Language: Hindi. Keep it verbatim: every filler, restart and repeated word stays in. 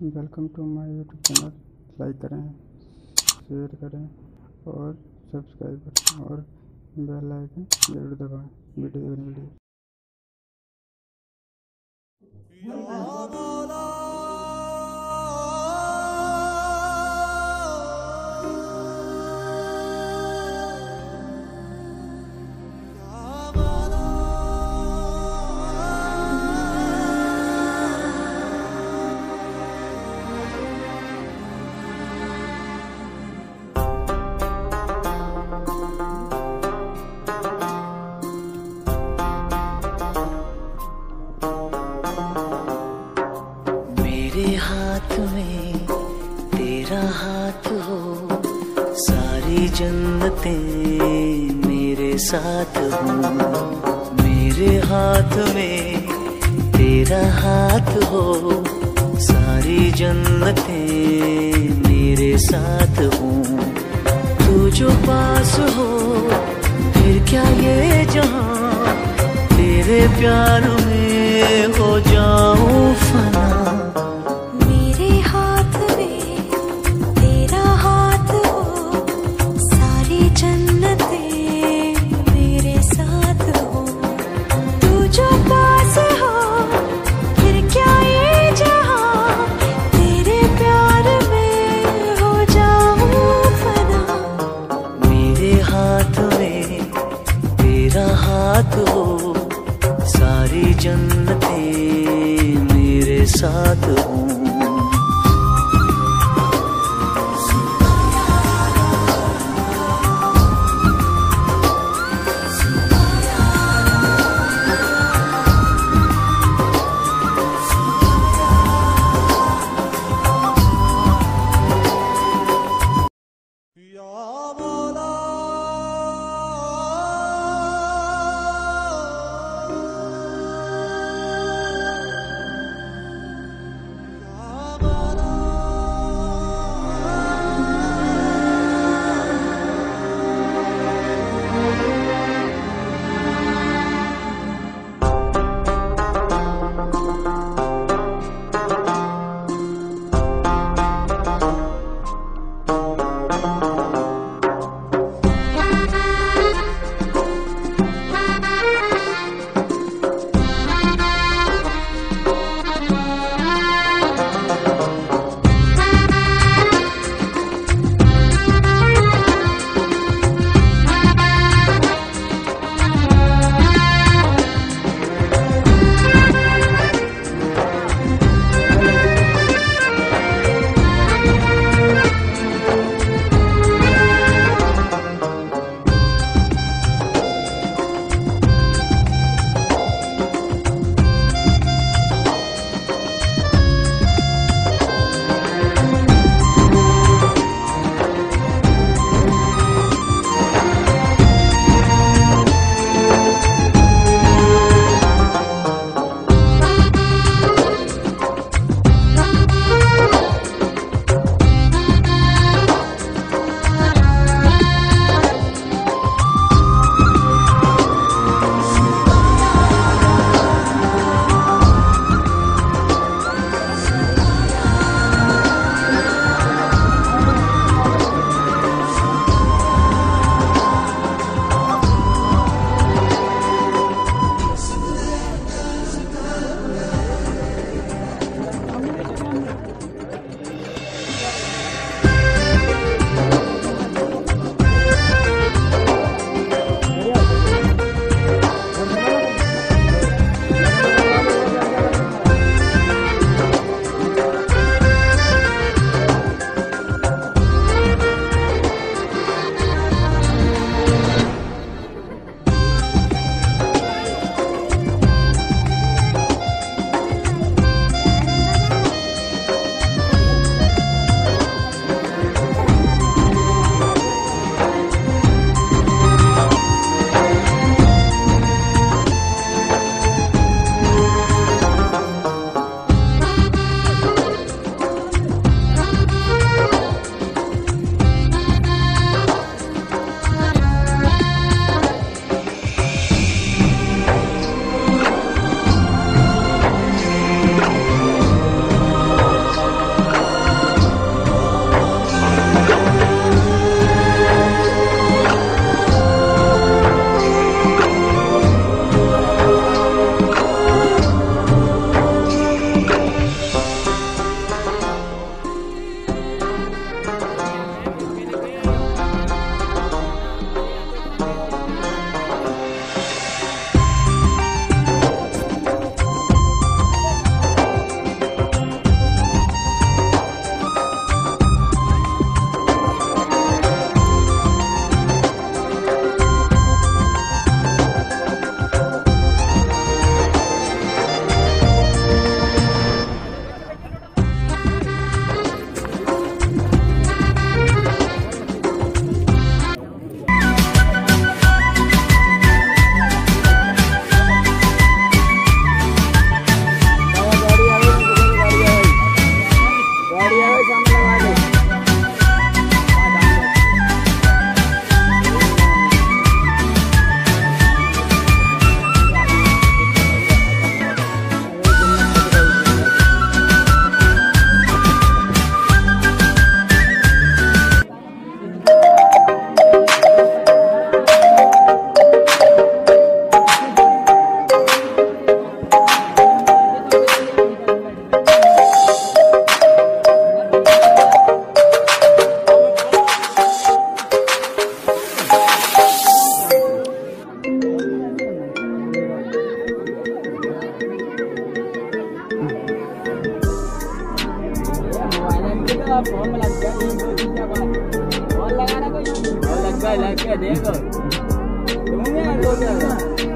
Welcome to my YouTube channel. Like करें, शेयर करें और सब्सक्राइब करें और बेल आइकन जरूर दबाएं वीडियो देखने के लिए। मेरे हाथ में तेरा हाथ हो, सारी जन्नतें मेरे साथ हो। मेरे हाथ में तेरा हाथ हो, सारी जन्नतें मेरे साथ हो। तू जो पास हो फिर क्या ये जहां, तेरे प्यार में हो जाऊं फना। मेरे हाथ में तेरा हाथ हो, सारी जन्नतें मेरे साथ हो। तू जो पास हो फिर क्या ये जहां, तेरे प्यार में हो जाऊं फना। मेरे हाथ में तेरा हाथ हो, सारी जन्नतें मेरे साथ फोन में लग गया क्या बात फोन लगाना कोई लग गया लग गया देखो तुमने